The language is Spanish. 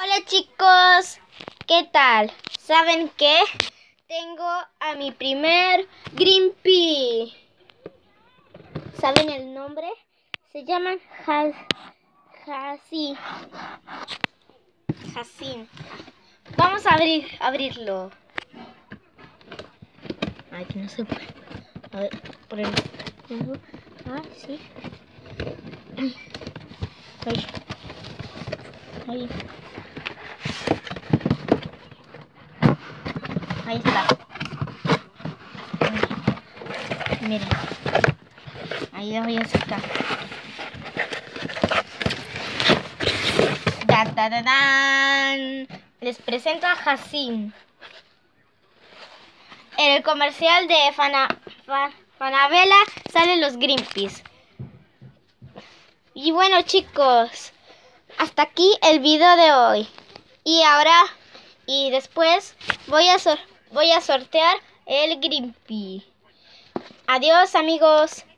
Hola chicos, ¿qué tal? ¿Saben qué? Tengo a mi primer Grimpy. ¿Saben el nombre? Se llaman Jacin. Vamos a abrirlo. Ay, que no se puede. A ver, por el... Ah, sí. Ahí. Ahí. Ahí está. Miren. Ahí lo voy a sacar. ¡Dan! Les presento a Jacin. En el comercial de Fanabela salen los Grimpys. Y bueno chicos, hasta aquí el video de hoy. Y después voy a sortear el Grimpy. Adiós amigos.